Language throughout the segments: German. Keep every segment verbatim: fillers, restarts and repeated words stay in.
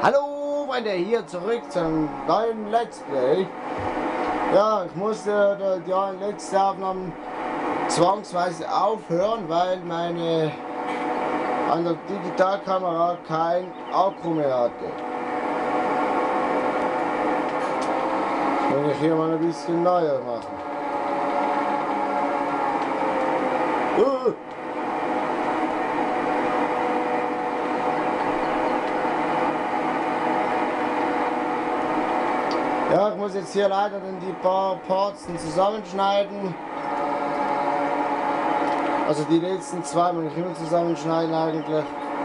Hallo Freunde, hier zurück zum neuen Let's Play. Ja, ich musste die, die letzte Aufnahme zwangsweise aufhören, weil meine an der Digitalkamera kein Akku mehr hatte. Das will ich hier mal ein bisschen neuer machen. Uh. Ja, ich muss jetzt hier leider dann die paar Parts zusammenschneiden. Also die letzten zwei muss ich immer zusammenschneiden eigentlich.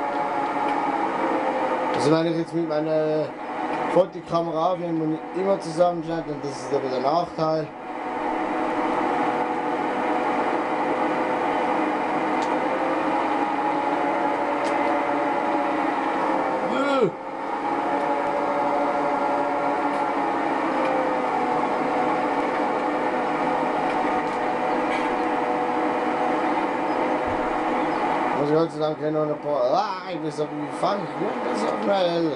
Also wenn ich jetzt mit meiner Fotokamera aufnehme, muss ich immer zusammenschneiden und das ist aber der Nachteil. Also Gott sei Dank noch ein paar. Ah, ich weiß aber, wie fange ich das auf schnell.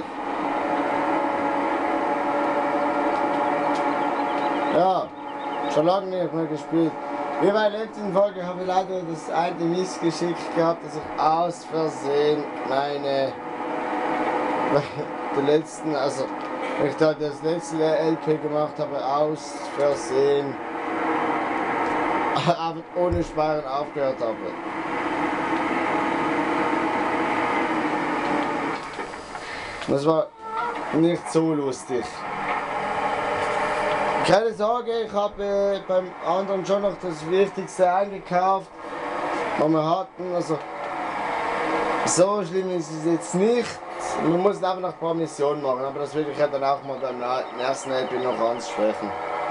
Ja, schon lange nicht mehr gespielt. Wie bei der letzten Folge habe ich leider das eine Missgeschick gehabt, dass ich aus Versehen meine. Die letzten, also ich da das letzte L P gemacht habe, aus Versehen. Aber ohne Sparen aufgehört habe. Das war nicht so lustig. Keine Sorge, ich habe äh, beim anderen schon noch das Wichtigste eingekauft, was wir hatten. Also so schlimm ist es jetzt nicht. Man muss einfach noch ein paar Missionen machen, aber das will ich ja dann auch mal beim ersten L P noch ansprechen.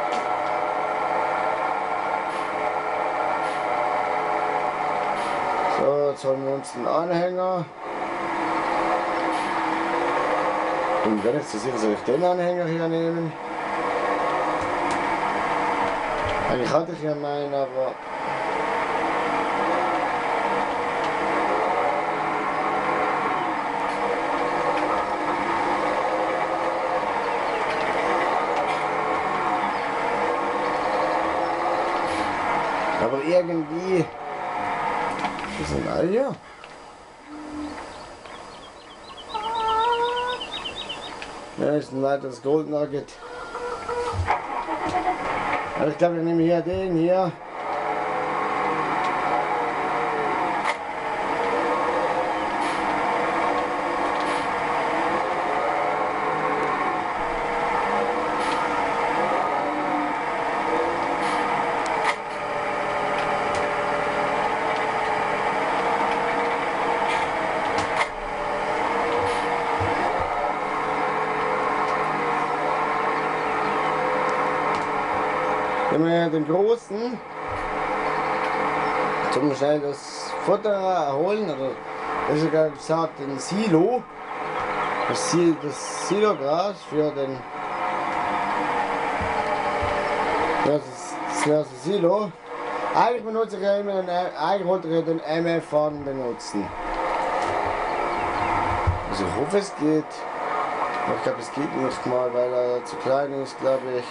So, jetzt holen wir uns den Anhänger. Und wenn ich zu sicher, soll ich den Anhänger hier nehmen? Eigentlich hatte ich ja meinen, aber... Aber irgendwie... Wir sind alle hier. Ja, ist ein weiteres Gold Nugget. Aber ich glaube, ich nehme hier den hier. Nehmen wir den großen, zum schnell das Futter holen, oder besser gesagt den Silo, das, Sil das Silogras für den, ja, das, das erste Silo. Eigentlich benutze ich ja immer den, eigentlich wollte ich den M F-Faden benutzen. Also ich hoffe es geht, aber ich glaube es geht nicht mal, weil er zu klein ist, glaube ich.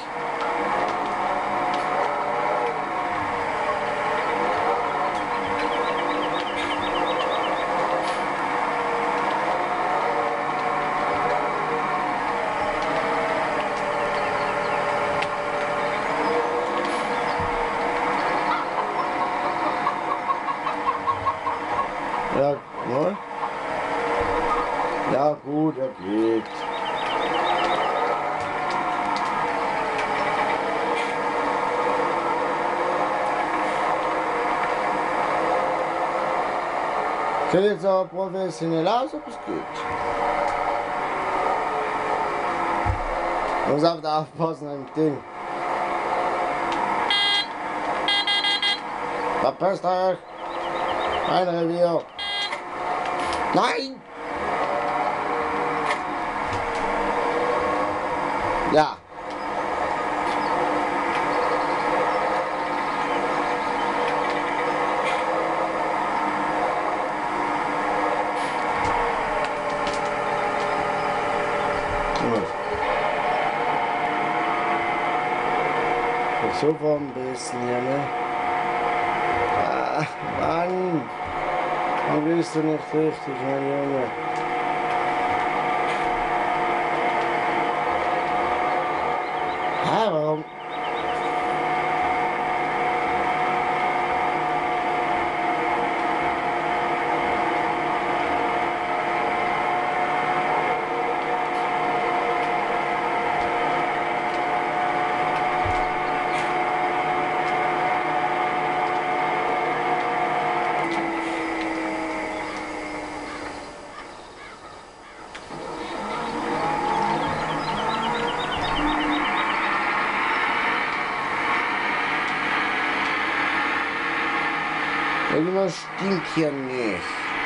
Ja, ne? Ja gut, er geht. Sieht jetzt aber professionell aus, ob es geht. Man muss einfach aufpassen an dem Ding. Verpisst euch! Mein Revier! Nein! Ja. Gut. So war ein bisschen hier, ne? Ah, Mann! Dann bist du nicht richtig, mein Junge. Hä, warum? Irgendwas stimmt hier nicht.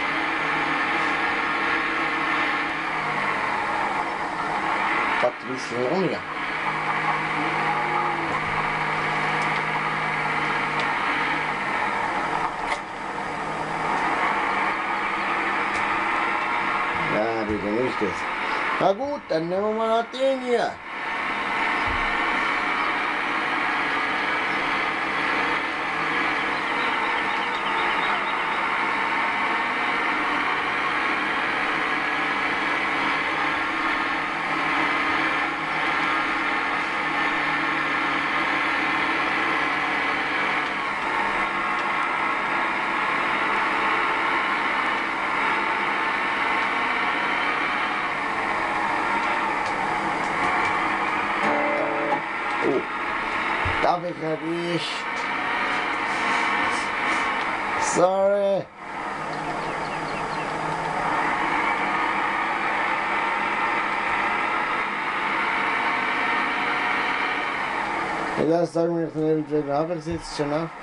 Was willst du denn hier? Ja, bitte nicht das. Na gut, dann nehmen wir mal noch den hier. Oh, darf ich ja nicht. Sorry. Ja, sagen wir nicht, wen habe ich jetzt schon auf?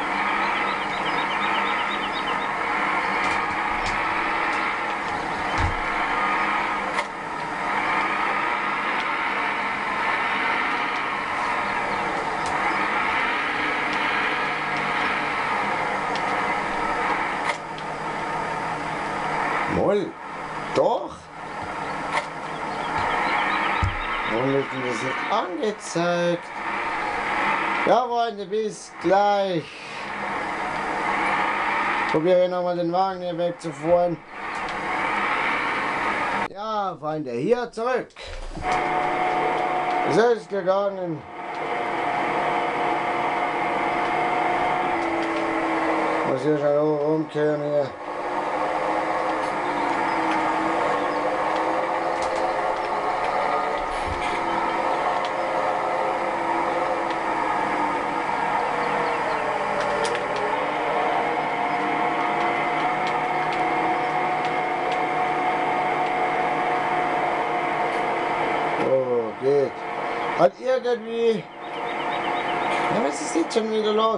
Moll, doch. Warum wird denn das jetzt angezeigt? Ja, Freunde, bis gleich. Probiere nochmal den Wagen hier wegzufahren. Ja, Freunde, hier zurück. Es ist gegangen. Muss hier schon rumkehren hier. Geht. Hat irgendwie... Ja, was ist jetzt schon wieder los?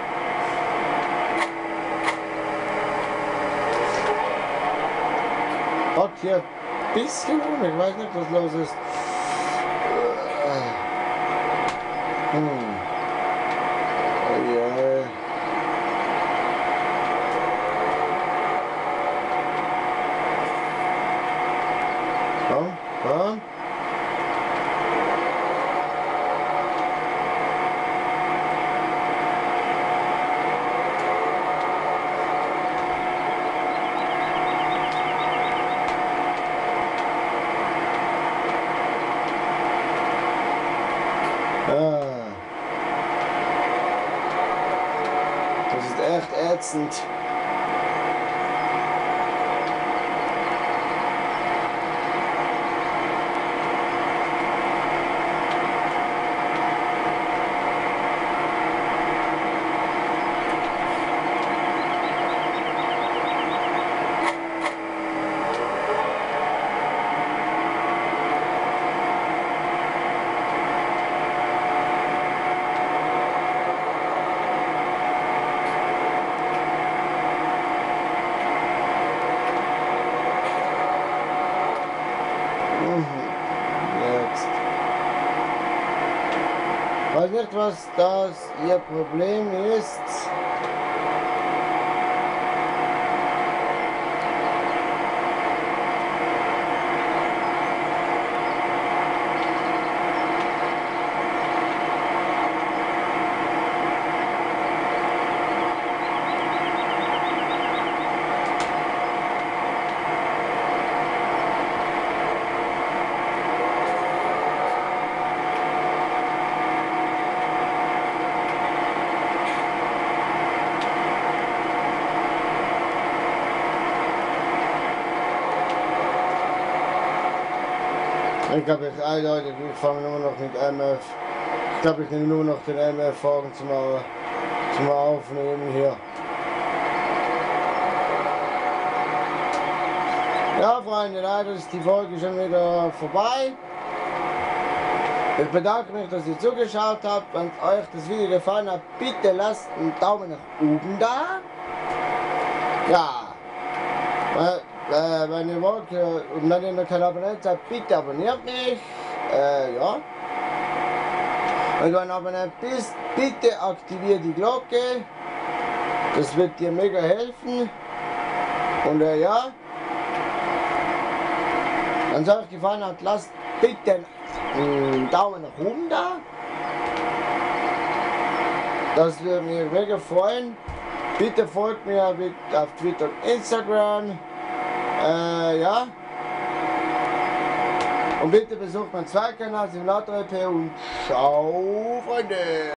Hat hier ein bisschen rum, ich weiß nicht, was los ist. Hm. Oh ja. Komm, komm. Das ist echt ätzend. Ich weiß nicht, was das ihr Problem ist. Ich glaube, ich, eindeutig, ich fange nur noch mit M F. Ich glaube, ich nehme nur noch den M F-Folgen zum, zum Aufnehmen hier. Ja, Freunde, leider ist die Folge schon wieder vorbei. Ich bedanke mich, dass ihr zugeschaut habt. Wenn euch das Video gefallen hat, bitte lasst einen Daumen nach oben da. Ja, äh, wenn ihr wollt und wenn ihr noch kein Abonnent seid, bitte abonniert mich. Äh, ja. Und wenn ihr Abonnent bist, bitte aktiviert die Glocke. Das wird dir mega helfen. Und äh, ja. Wenn es euch gefallen hat, lasst bitte einen Daumen nach oben da. Das würde mich mega freuen. Bitte folgt mir auf Twitter und Instagram. Äh, ja. Und bitte besucht meinen Zweitkanal, Simulator E P und ciao, Freunde.